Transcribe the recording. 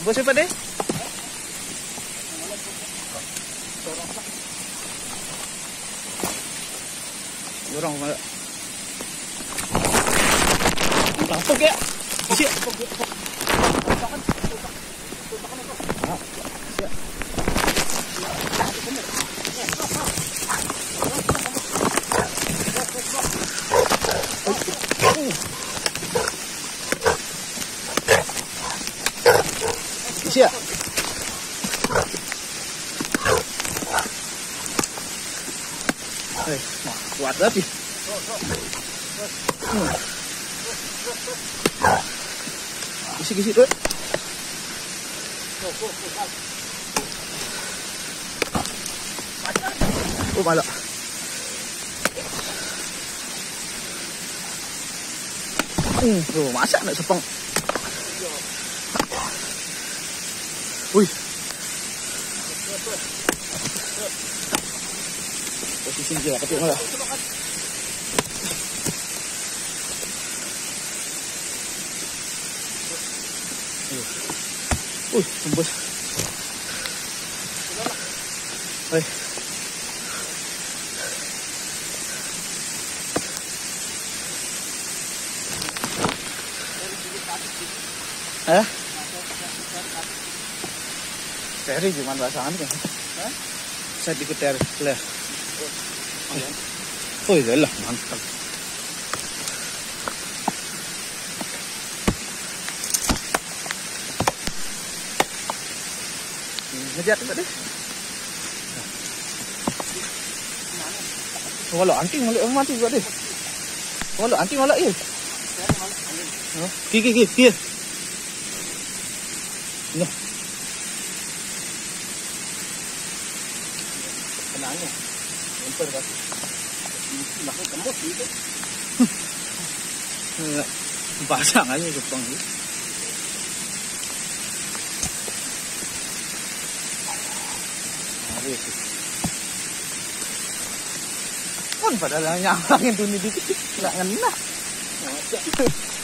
Bos siapa deh? Orang mana? Langsung ya. Isi. Isi ya. Kuat lagi. Isi tuh. Oh malah. Tuh masak nak sepang. Wih. Posisi dia ketik malah. Tembus. Hai. Teri gimana bahasa kan? Saya ikut teri lah. Oh iya lah, mantap. Ngejar tadi. Kalau anting malak mati juga deh. Kalau anting malak ye. Ki. Noh. Kenanya. Lempar dah. Nak tembus gitu. Pasang aja Jepang ni. Pun padahal nyalangin tu ni dikit nak ngena.